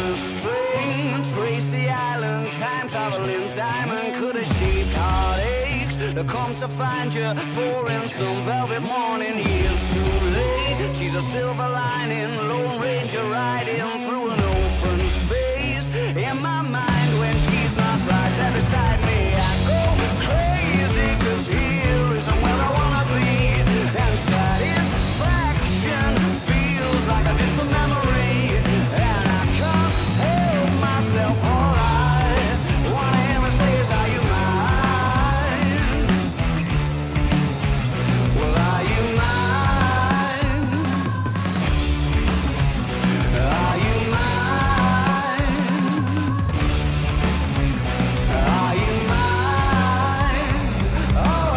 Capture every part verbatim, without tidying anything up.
a string. Tracy Island, time traveling diamond could have shaped heartaches to come to find you for in some velvet morning. Years too late. She's a silver lining, Lone Ranger riding through an open space. In my mind, when she's not right there beside me, I go crazy, 'cause here isn't where I wanna be. And satisfaction feels like a distant memory, and I can't help myself. All I wanna hear her say is, are you mine? Well, are you mine? Are you mine? Are you mine? Oh,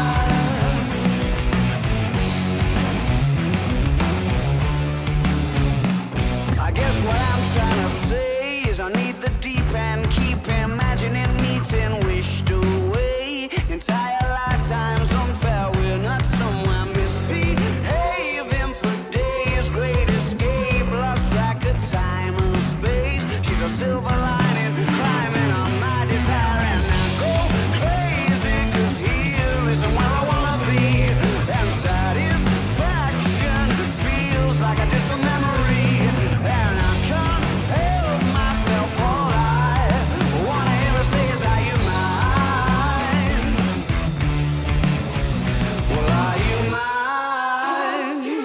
I guess what I'm trying to say is I need the deep end, keep imagining meeting wished away. Entire lifetimes unfair, we're not somewhere misbehaving for days. Great escape, lost track of time and space. She's a silver lining, climbing on my desire, and I go crazy, 'cause here isn't where I wanna be. And satisfaction feels like a distant memory, and I can't help myself. All I wanna hear her say is, are you mine? Well, are you mine? Are you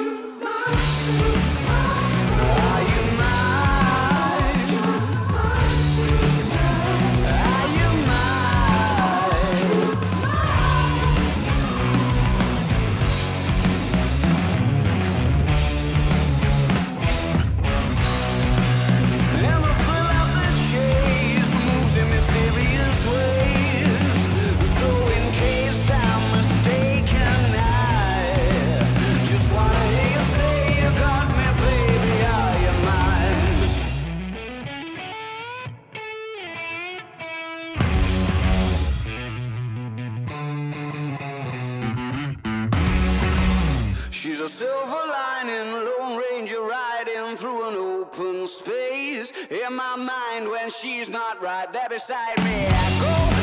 mine? Are you mine? And the thrill of the chase moves in mysterious ways. So in case I'm mistaken, I just wanna hear you say you got me, baby. Are you mine? She's a silver lining, Lone Ranger riding through an open space. In my mind, when she's not right there beside me, I go